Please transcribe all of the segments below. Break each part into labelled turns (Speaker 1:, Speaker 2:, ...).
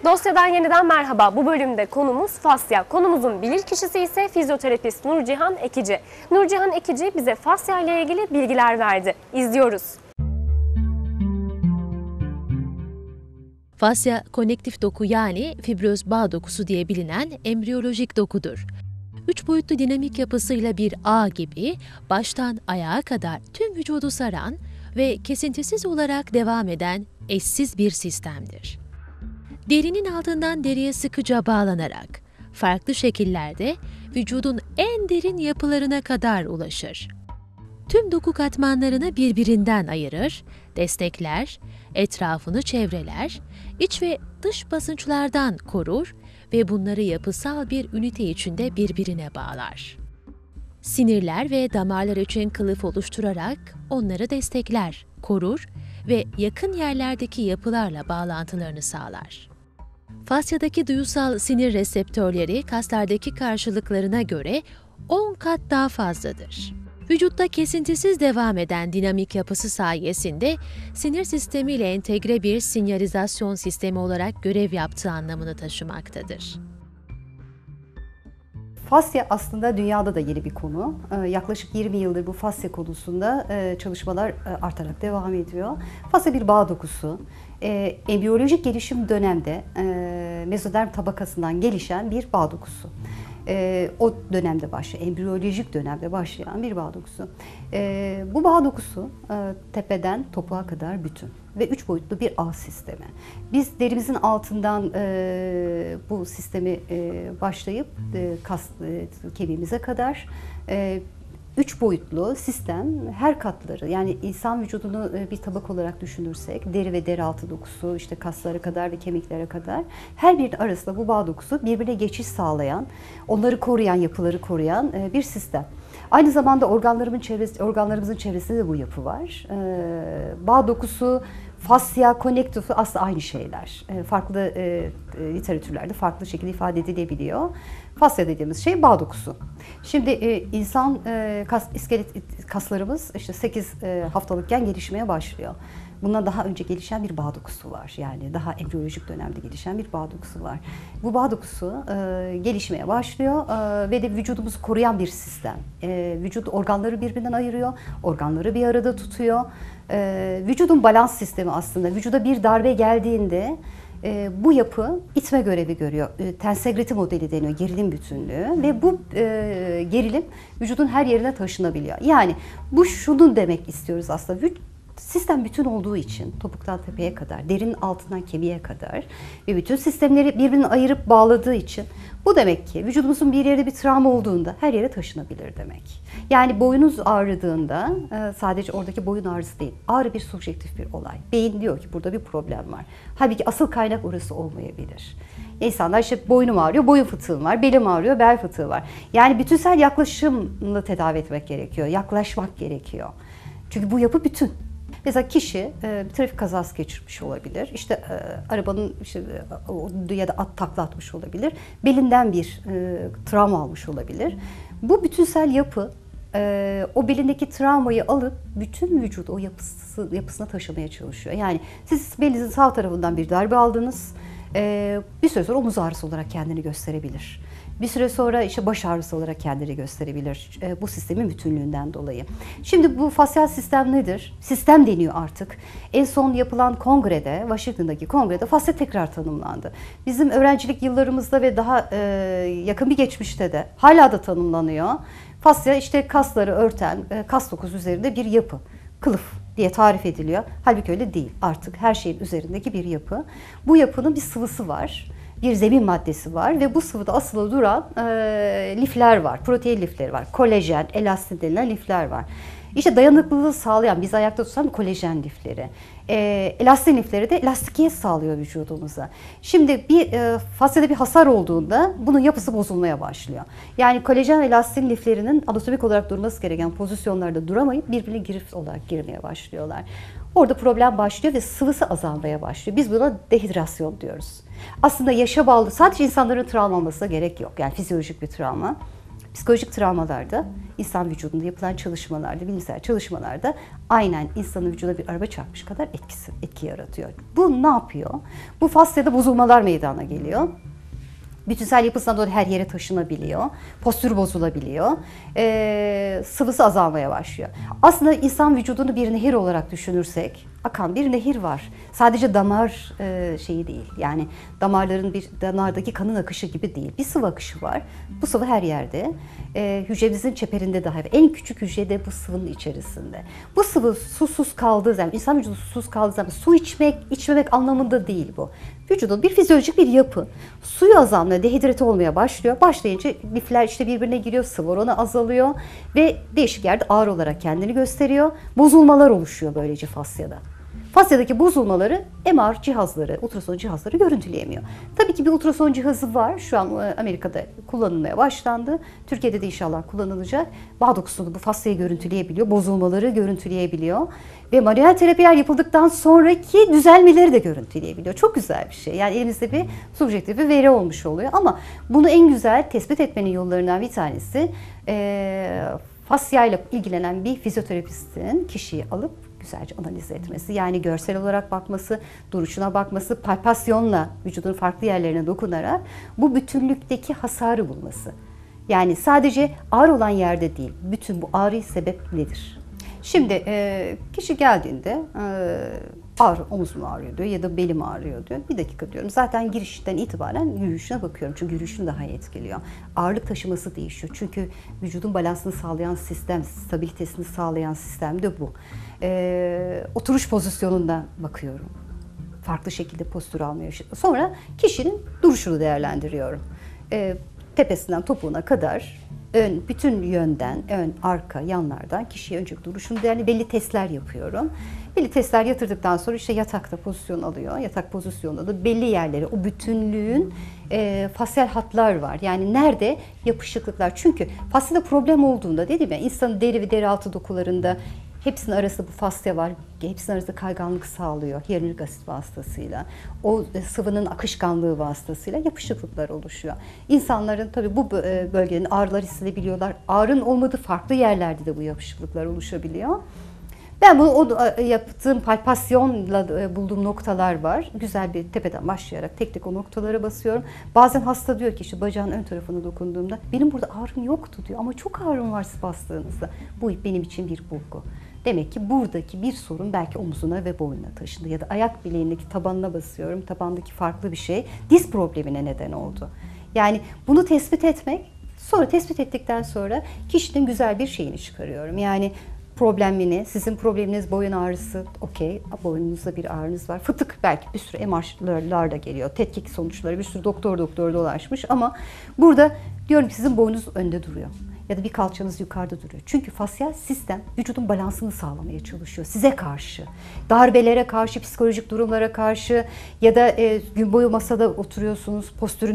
Speaker 1: Dosyadan yeniden merhaba. Bu bölümde konumuz fasya. Konumuzun bilirkişisi ise fizyoterapist Nurcihan Ekici. Nurcihan Ekici bize fasya ile ilgili bilgiler verdi. İzliyoruz.
Speaker 2: Fasya, konektif doku yani fibröz bağ dokusu diye bilinen embriyolojik dokudur. 3 boyutlu dinamik yapısıyla bir ağ gibi baştan ayağa kadar tüm vücudu saran ve kesintisiz olarak devam eden eşsiz bir sistemdir. Derinin altından deriye sıkıca bağlanarak farklı şekillerde vücudun en derin yapılarına kadar ulaşır. Tüm doku katmanlarını birbirinden ayırır, destekler, etrafını çevreler, iç ve dış basınçlardan korur ve bunları yapısal bir ünite içinde birbirine bağlar. Sinirler ve damarlar için kılıf oluşturarak onları destekler, korur ve yakın yerlerdeki yapılarla bağlantılarını sağlar. Fasyadaki duyusal sinir reseptörleri kaslardaki karşılıklarına göre 10 kat daha fazladır. Vücutta kesintisiz devam eden dinamik yapısı sayesinde sinir sistemiyle entegre bir sinyalizasyon sistemi olarak görev yaptığı anlamını taşımaktadır.
Speaker 3: Fasya aslında dünyada da yeni bir konu. Yaklaşık 20 yıldır bu fasya konusunda çalışmalar artarak devam ediyor. Fasya bir bağ dokusu. Embriyolojik gelişim dönemde mezoderm tabakasından gelişen bir bağ dokusu. O dönemde başlayan, embriyolojik dönemde başlayan bir bağ dokusu. Bu bağ dokusu tepeden topuğa kadar bütün ve 3 boyutlu bir ağ sistemi. Biz derimizin altından bu sistemi başlayıp kemiğimize kadar 3 boyutlu sistem her katları, yani insan vücudunu bir tabak olarak düşünürsek deri ve deri altı dokusu, işte kaslara kadar ve kemiklere kadar her birinin arasında bu bağ dokusu birbirine geçiş sağlayan, onları koruyan, yapıları koruyan bir sistem. Aynı zamanda organlarımızın çevresinde de bu yapı var. Bağ dokusu, fasya, konektifi aslında aynı şeyler. Farklı literatürlerde farklı şekilde ifade edilebiliyor. Fasya dediğimiz şey bağ dokusu. Şimdi insan iskelet kaslarımız işte 8 haftalıkken gelişmeye başlıyor. Bundan daha önce gelişen bir bağ dokusu var. Yani daha embriyolojik dönemde gelişen bir bağ dokusu var. Bu bağ dokusu gelişmeye başlıyor ve de vücudumuzu koruyan bir sistem. Vücut organları birbirinden ayırıyor, organları bir arada tutuyor. Vücudun balans sistemi aslında. Vücuda bir darbe geldiğinde bu yapı itme görevi görüyor. Tensegrity modeli deniyor, gerilim bütünlüğü ve bu gerilim vücudun her yerine taşınabiliyor. Yani bu şunu demek istiyoruz aslında. Sistem bütün olduğu için topuktan tepeye kadar, derinin altından kemiğe kadar ve bütün sistemleri birbirine ayırıp bağladığı için bu demek ki vücudumuzun bir yerde bir travma olduğunda her yere taşınabilir demek. Yani boyunuz ağrıdığında sadece oradaki boyun ağrısı değil, ağrı bir subjektif bir olay. Beyin diyor ki burada bir problem var. Halbuki asıl kaynak orası olmayabilir. İnsanlar işte boynum ağrıyor, boyun fıtığım var, belim ağrıyor, bel fıtığı var. Yani bütünsel yaklaşımla tedavi etmek gerekiyor, yaklaşmak gerekiyor. Çünkü bu yapı bütün. Mesela kişi bir trafik kazası geçirmiş olabilir, işte arabanın ya da at takla atmış olabilir, belinden bir travma almış olabilir. Bu bütünsel yapı o belindeki travmayı alıp bütün vücudu o yapısına taşımaya çalışıyor. Yani siz belinizin sağ tarafından bir darbe aldınız, bir süre sonra omuz ağrısı olarak kendini gösterebilir. Bir süre sonra işte baş ağrısı olarak kendini gösterebilir bu sistemin bütünlüğünden dolayı. Şimdi bu fasyal sistem nedir? Sistem deniyor artık. En son yapılan kongrede, Washington'daki kongrede fasya tekrar tanımlandı. Bizim öğrencilik yıllarımızda ve daha yakın bir geçmişte de hala da tanımlanıyor. Fasya işte kasları örten, kas dokusu üzerinde bir yapı, kılıf diye tarif ediliyor. Halbuki öyle değil. Artık her şeyin üzerindeki bir yapı. Bu yapının bir sıvısı var. Bir zemin maddesi var ve bu sıvıda asılı duran lifler var, protein lifleri var, kolajen, elastin denilen lifler var. İşte dayanıklılığı sağlayan, bizi ayakta tutan kolajen lifleri. Elastin lifleri de elastikiyet sağlıyor vücudumuza. Şimdi fasyada bir hasar olduğunda bunun yapısı bozulmaya başlıyor. Yani kolajen elastin liflerinin anatomik olarak durması gereken pozisyonlarda duramayıp birbirine girift olarak girmeye başlıyorlar. Orada problem başlıyor ve sıvısı azalmaya başlıyor. Biz buna dehidrasyon diyoruz. Aslında yaşa bağlı, sadece insanların travma olmasına gerek yok. Yani fizyolojik bir travma. Psikolojik travmalarda, insan vücudunda yapılan çalışmalarda, bilimsel çalışmalarda aynen insanın vücuduna bir araba çarpmış kadar etki yaratıyor. Bu ne yapıyor? Bu fasyada bozulmalar meydana geliyor. Bütünsel yapısından dolayı her yere taşınabiliyor. Postür bozulabiliyor. Sıvısı azalmaya başlıyor. Aslında insan vücudunu bir nehir olarak düşünürsek, akan bir nehir var. Sadece damar şeyi değil. Yani damardaki kanın akışı gibi değil. Bir sıvı akışı var. Bu sıvı her yerde. Hücremizin çeperinde dahi. En küçük hücrede bu sıvının içerisinde. Bu sıvı susuz kaldığı zaman, insan vücudu susuz kaldığı zaman su içmemek anlamında değil bu. Vücudun bir fizyolojik bir yapı. Suyu azalmaya, dehidrate olmaya başlıyor. Başlayınca lifler işte birbirine giriyor, sıvı oranı azalıyor ve değişik yerde ağrı olarak kendini gösteriyor. Bozulmalar oluşuyor böylece fasyada. Fasyadaki bozulmaları MR cihazları, ultrason cihazları görüntüleyemiyor. Tabii ki bir ultrason cihazı var. Şu an Amerika'da kullanılmaya başlandı. Türkiye'de de inşallah kullanılacak. Bağ dokusunu bu fasyayı görüntüleyebiliyor, bozulmaları görüntüleyebiliyor. Ve manuel terapiler yapıldıktan sonraki düzelmeleri de görüntüleyebiliyor. Çok güzel bir şey. Yani elimizde bir subjektif bir veri olmuş oluyor. Ama bunu en güzel tespit etmenin yollarından bir tanesi fasyayla ilgilenen bir fizyoterapistin kişiyi alıp güzelce analiz etmesi. Yani görsel olarak bakması, duruşuna bakması, palpasyonla vücudun farklı yerlerine dokunarak bu bütünlükteki hasarı bulması. Yani sadece ağrı olan yerde değil, bütün bu ağrı sebep nedir? Şimdi kişi geldiğinde omuzum ağrıyor diyor ya da belim ağrıyor diyor. Bir dakika diyorum. Zaten girişten itibaren yürüyüşüne bakıyorum. Çünkü yürüyüşünü daha iyi etkiliyor. Ağırlık taşıması değişiyor. Çünkü vücudun balansını sağlayan sistem, stabilitesini sağlayan sistem de bu. Oturuş pozisyonunda bakıyorum. Farklı şekilde postür almaya. Sonra kişinin duruşunu değerlendiriyorum. Tepesinden topuğuna kadar bütün yönden, ön, arka, yanlardan kişiye önce duruşunu değerli belli testler yapıyorum. Belli testler yatırdıktan sonra işte yatakta pozisyon alıyor. Yatak pozisyonunda da belli yerleri, o bütünlüğün fasyal hatlar var. Yani nerede yapışıklıklar. Çünkü fasyada problem olduğunda dedim ya, insanın deri ve deri altı dokularında hepsinin arasında bu fasya var. Hepsinin arasında kayganlık sağlıyor. Hyaluronik asit vasıtasıyla. O sıvının akışkanlığı vasıtasıyla yapışıklıklar oluşuyor. İnsanların tabii bu bölgenin ağrılar hissedebiliyorlar. Ağrının olmadığı farklı yerlerde de bu yapışıklıklar oluşabiliyor. Ben bunu yaptığım palpasyonla bulduğum noktalar var. Güzel bir tepeden başlayarak tek tek o noktalara basıyorum. Bazen hasta diyor ki işte bacağın ön tarafına dokunduğumda benim burada ağrım yoktu diyor ama çok ağrım var siz bastığınızda. Bu benim için bir bulgu. Demek ki buradaki bir sorun belki omzuna ve boynuna taşındı ya da ayak bileğindeki tabanına basıyorum. Tabandaki farklı bir şey diz problemine neden oldu. Yani bunu tespit etmek, sonra tespit ettikten sonra kişinin güzel bir şeyini çıkarıyorum. Yani problemini, sizin probleminiz boyun ağrısı, okey, boynunuzda bir ağrınız var. Fıtık belki bir sürü MR'lar da geliyor. Tetkik sonuçları bir sürü doktor dolaşmış ama burada diyorum ki sizin boynunuz önde duruyor. Ya da bir kalçanız yukarıda duruyor. Çünkü fasyal sistem vücudun balansını sağlamaya çalışıyor. Size karşı, darbelere karşı, psikolojik durumlara karşı ya da gün boyu masada oturuyorsunuz,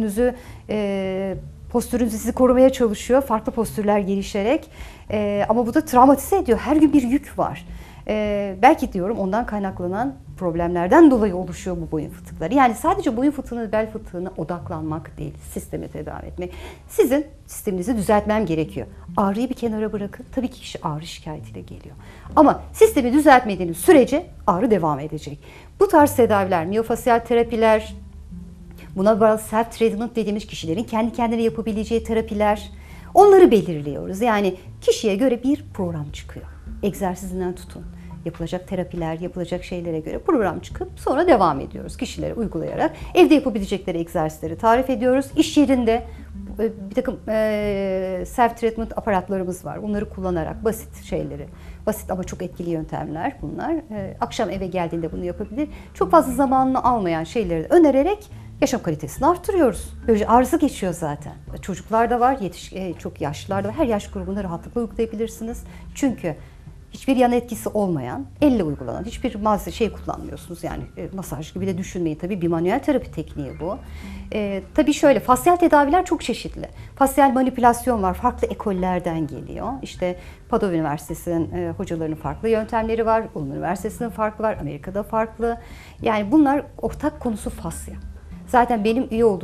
Speaker 3: postürünüzü sizi korumaya çalışıyor. Farklı postürler gelişerek. Ama bu da travmatize ediyor. Her gün bir yük var. Belki diyorum ondan kaynaklanan problemlerden dolayı oluşuyor bu boyun fıtıkları. Yani sadece boyun fıtığına, bel fıtığına odaklanmak değil, sistemi tedavi etmek. Sizin sisteminizi düzeltmem gerekiyor. Ağrıyı bir kenara bırakın. Tabii ki kişi ağrı şikayetiyle geliyor. Ama sistemi düzeltmediğiniz sürece ağrı devam edecek. Bu tarz tedaviler, miyofasyal terapiler, buna bağlı self-treatment dediğimiz kişilerin kendi kendine yapabileceği terapiler, onları belirliyoruz. Yani kişiye göre bir program çıkıyor. Egzersizinden tutun, yapılacak terapiler, yapılacak şeylere göre program çıkıp sonra devam ediyoruz. Kişilere uygulayarak evde yapabilecekleri egzersizleri tarif ediyoruz. İş yerinde bir takım self-treatment aparatlarımız var. Bunları kullanarak basit şeyleri, basit ama çok etkili yöntemler bunlar. Akşam eve geldiğinde bunu yapabilir. Çok fazla zamanını almayan şeyleri önererek yaşam kalitesini artırıyoruz. Böylece ağrısı geçiyor zaten. Çocuklar da var, çok yaşlılar da var. Her yaş grubunda rahatlıkla uygulayabilirsiniz. Çünkü hiçbir yan etkisi olmayan, elle uygulanan, hiçbir malzeme kullanmıyorsunuz. Yani masaj gibi de düşünmeyin tabii. Bir manuel terapi tekniği bu. Tabii şöyle, fasyal tedaviler çok çeşitli. Fasyal manipülasyon var, farklı ekollerden geliyor. İşte Padova Üniversitesi'nin hocalarının farklı yöntemleri var. Ulm Üniversitesi'nin farklı var, Amerika'da farklı. Yani bunlar ortak konusu fasya. Zaten benim üye olduğum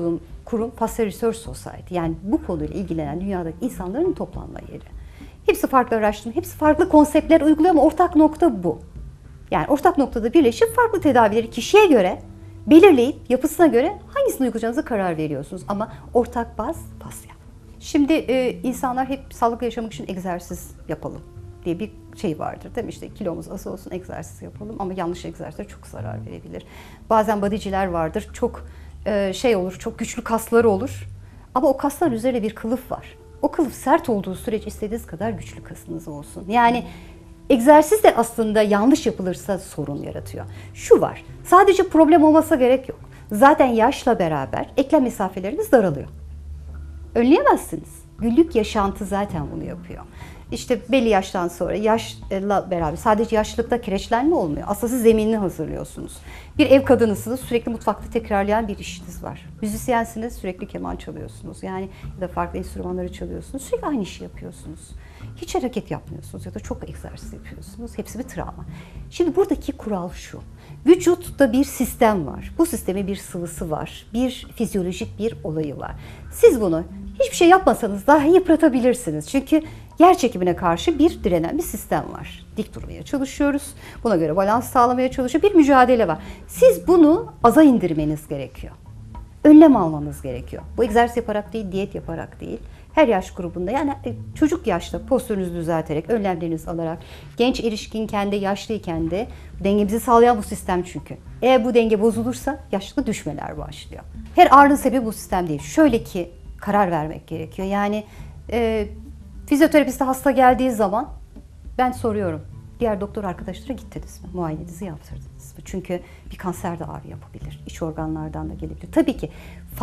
Speaker 3: kurum Fascia Research Society. Yani bu konuyla ilgilenen dünyadaki insanların toplanma yeri. Hepsi farklı araştırma, hepsi farklı konseptler uyguluyor ama ortak nokta bu. Yani ortak noktada birleşip farklı tedavileri kişiye göre belirleyip yapısına göre hangisini uygulayacağınıza karar veriyorsunuz. Ama ortak baz fasya. Şimdi insanlar hep sağlıklı yaşamak için egzersiz yapalım diye bir şey vardır değil mi? İşte kilomuz az olsun egzersiz yapalım ama yanlış egzersizler çok zarar verebilir. Bazen bodyciler vardır çok olur, çok güçlü kasları olur ama o kasların üzerinde bir kılıf var. O kılıf sert olduğu sürece istediğiniz kadar güçlü kasınız olsun. Yani egzersiz de aslında yanlış yapılırsa sorun yaratıyor. Şu var, sadece problem olmasa gerek yok. Zaten yaşla beraber eklem mesafeleriniz daralıyor. Önleyemezsiniz. Günlük yaşantı zaten bunu yapıyor. İşte belli yaştan sonra yaşla beraber sadece yaşlılıkta kireçlenme olmuyor. Aslında siz zeminini hazırlıyorsunuz. Bir ev kadınısınız, sürekli mutfakta tekrarlayan bir işiniz var. Müzisyensiniz, sürekli keman çalıyorsunuz. Yani ya da farklı enstrümanları çalıyorsunuz. Sürekli aynı işi yapıyorsunuz. Hiç hareket yapmıyorsunuz ya da çok egzersiz yapıyorsunuz. Hepsi bir travma. Şimdi buradaki kural şu. Vücutta bir sistem var. Bu sistemin bir sıvısı var. Bir fizyolojik bir olayı var. Siz bunu hiçbir şey yapmasanız daha yıpratabilirsiniz. Çünkü yer çekimine karşı bir direnen bir sistem var. Dik durmaya çalışıyoruz. Buna göre balans sağlamaya çalışıyor. Bir mücadele var. Siz bunu aza indirmeniz gerekiyor. Önlem almanız gerekiyor. Bu egzersiz yaparak değil, diyet yaparak değil. Her yaş grubunda yani çocuk yaşta postürünüzü düzelterek, önlemlerinizi alarak, genç erişkinken de yaşlıyken de dengemizi sağlayan bu sistem çünkü. Eğer bu denge bozulursa yaşlılıkta düşmeler başlıyor. Her ağrının sebebi bu sistem değil. Şöyle ki karar vermek gerekiyor. Yani fizyoterapiste hasta geldiği zaman ben soruyorum. Diğer doktor arkadaşlara gittiniz mi? Muayenenizi yaptırdınız mı? Çünkü bir kanser de ağrı yapabilir. İç organlardan da gelebilir. Tabii ki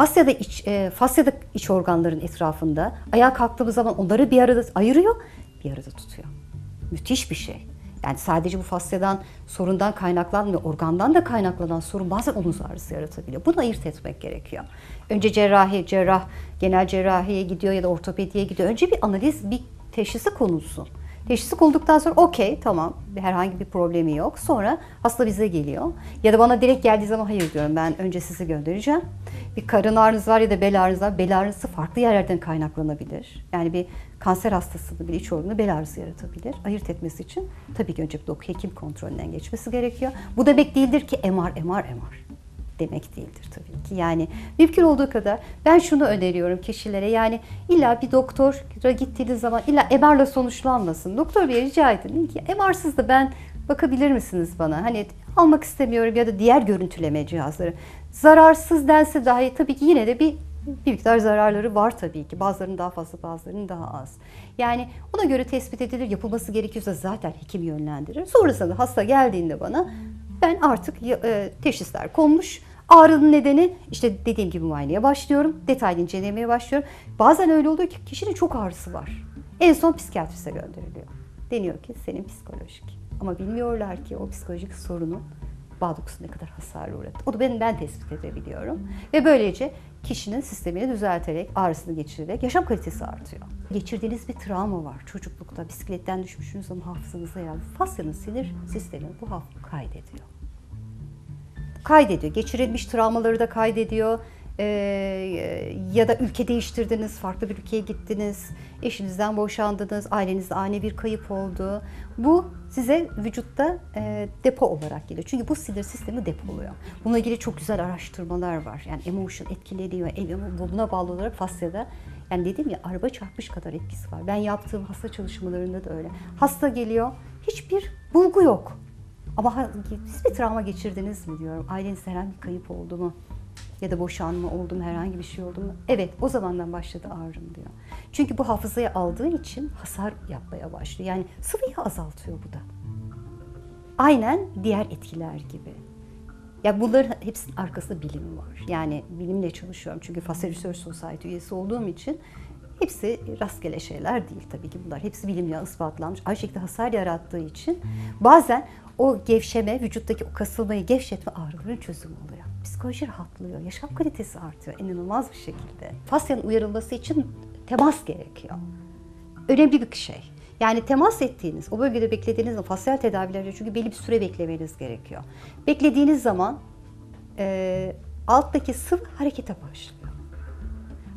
Speaker 3: fasyada iç organların etrafında ayağa kalktığımız zaman onları bir arada ayırıyor, bir arada tutuyor. Müthiş bir şey. Yani sadece bu fasyadan, sorundan kaynaklanmıyor, organdan da kaynaklanan sorun bazen omuz ağrısı yaratabiliyor. Bunu ayırt etmek gerekiyor. Önce cerrah genel cerrahiye gidiyor ya da ortopediye gidiyor. Önce bir analiz, bir teşhisi konulsun. Teşhisi konulduktan sonra okey tamam herhangi bir problemi yok. Sonra hasta bize geliyor. Ya da bana direkt geldiği zaman hayır diyorum ben önce sizi göndereceğim. Bir karın ağrınız var ya da bel ağrınız var. Bel ağrısı farklı yerlerden kaynaklanabilir. Yani bir kanser hastasının bir iç organı bel ağrısı yaratabilir. Ayırt etmesi için tabii ki önce bir hekim kontrolünden geçmesi gerekiyor. Bu demek değildir ki MR demek değildir tabii ki. Yani mümkün olduğu kadar ben şunu öneriyorum kişilere yani illa bir doktora gittiğiniz zaman illa MR'la sonuçlanmasın. Doktor bey rica edin ki MR'sız da ben bakabilir misiniz bana? Hani almak istemiyorum ya da diğer görüntüleme cihazları. Zararsız dense dahi tabii ki yine de bir miktar zararları var tabii ki. Bazılarının daha fazla bazılarının daha az. Yani ona göre tespit edilir. Yapılması gerekiyorsa zaten hekim yönlendirir. Sonrasında hasta geldiğinde bana ben artık teşhisler konmuş. Ağrının nedeni işte dediğim gibi muayeneye başlıyorum. Detaylı incelemeye başlıyorum. Bazen öyle oluyor ki kişinin çok ağrısı var. En son psikiyatriste gönderiliyor. Deniyor ki senin psikolojik. Ama bilmiyorlar ki o psikolojik sorunu bağ dokusu ne kadar hasarlı uğradı. Onu ben tespit edebiliyorum. Ve böylece kişinin sistemini düzelterek, ağrısını geçirerek yaşam kalitesi artıyor. Geçirdiğiniz bir travma var çocuklukta. Bisikletten düşmüşsünüz ama hafızanızda yer. Fasyanın sinir sistemi bu kaydediyor. Geçirilmiş travmaları da kaydediyor. Ya da ülke değiştirdiniz, farklı bir ülkeye gittiniz, eşinizden boşandınız, ailenizde ani bir kayıp oldu. Bu size vücutta depo olarak geliyor. Çünkü bu sinir sistemi depoluyor. Bununla ilgili çok güzel araştırmalar var. Yani emotion etkileniyor. Buna bağlı olarak fasyada yani dediğim ya araba çarpmış kadar etkisi var. Ben yaptığım hasta çalışmalarında da öyle. Hasta geliyor, hiçbir bulgu yok. Ama siz bir travma geçirdiniz mi diyorum. Ailenizde herhangi bir kayıp oldu mu? Ya da boşanma oldu mu, herhangi bir şey oldu mu? Evet, o zamandan başladı ağrım diyor. Çünkü bu hafızaya aldığı için hasar yapmaya başlıyor. Yani sıvıyı azaltıyor bu da. Aynen diğer etkiler gibi. Ya bunların hepsinin arkasında bilim var. Yani bilimle çalışıyorum. Çünkü Fascia Research Society üyesi olduğum için hepsi rastgele şeyler değil tabii ki bunlar. Hepsi bilimle ispatlanmış. Aynı şekilde hasar yarattığı için bazen o gevşeme, vücuttaki o kasılmayı gevşetme ağrıların çözümü oluyor. Psikoloji rahatlıyor, yaşam kalitesi artıyor inanılmaz bir şekilde. Fasyanın uyarılması için temas gerekiyor. Önemli bir şey. Yani temas ettiğiniz, o bölgede beklediğiniz fasyal tedavilerde çünkü belli bir süre beklemeniz gerekiyor. Beklediğiniz zaman alttaki sıvı harekete başlıyor.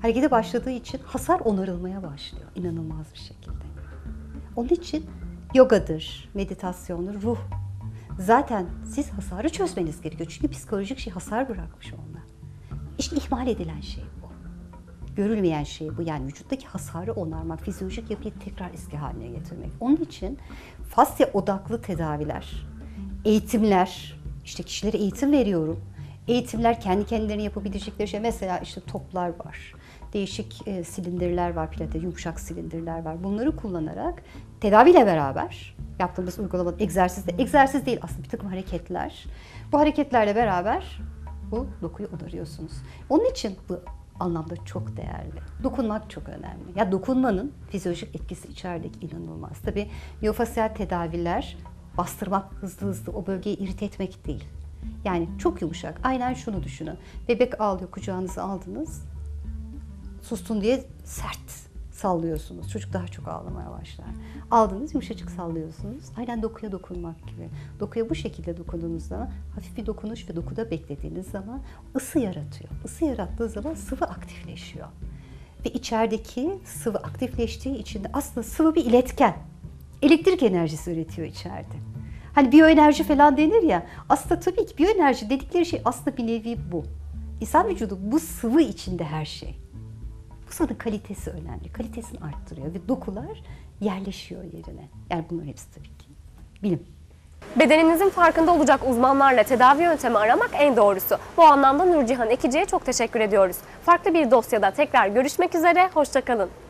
Speaker 3: harekete başladığı için hasar onarılmaya başlıyor inanılmaz bir şekilde. Onun için yogadır, meditasyondur, ruh. Zaten siz hasarı çözmeniz gerekiyor. Çünkü psikolojik hasar bırakmış onlar. İşte ihmal edilen şey bu. Görülmeyen şey bu. Yani vücuttaki hasarı onarmak, fizyolojik yapıyı tekrar eski haline getirmek. Onun için fasya odaklı tedaviler, eğitimler, işte kişilere eğitim veriyorum. Eğitimler kendi kendilerine yapabilecekleri şey. Mesela işte toplar var. Değişik silindirler var, pilates, yumuşak silindirler var. Bunları kullanarak tedaviyle beraber yaptığımız uygulama, egzersiz değil aslında bir takım hareketler. Bu hareketlerle beraber bu dokuyu onarıyorsunuz. Onun için bu anlamda çok değerli. Dokunmak çok önemli. Ya dokunmanın fizyolojik etkisi içerideki inanılmaz. Tabii miyofasyal tedaviler bastırmak, hızlı o bölgeyi irite etmek değil. Yani çok yumuşak. Aynen şunu düşünün. Bebek ağlıyor, kucağınıza aldınız. Sustun diye sert sallıyorsunuz. Çocuk daha çok ağlamaya başlar. Aldınız, yumuşacık sallıyorsunuz. Aynen dokuya dokunmak gibi. Dokuya bu şekilde dokunduğunuzda hafif bir dokunuş ve dokuda beklediğiniz zaman ısı yaratıyor. Isı yarattığı zaman sıvı aktifleşiyor. Ve içerideki sıvı aktifleştiği için de aslında sıvı bir iletken. Elektrik enerjisi üretiyor içeride. Hani biyoenerji falan denir ya, aslında tabii ki biyoenerji dedikleri şey aslında bir nevi bu. İnsan vücudu bu sıvı içinde her şey. Bu sıvının kalitesi önemli. Kalitesini arttırıyor ve dokular yerleşiyor yerine. Yani bunların hepsi tabii ki bilim.
Speaker 1: Bedeninizin farkında olacak uzmanlarla tedavi yöntemi aramak en doğrusu. Bu anlamda Nurcihan Ekici'ye çok teşekkür ediyoruz. Farklı bir dosyada tekrar görüşmek üzere, hoşça kalın.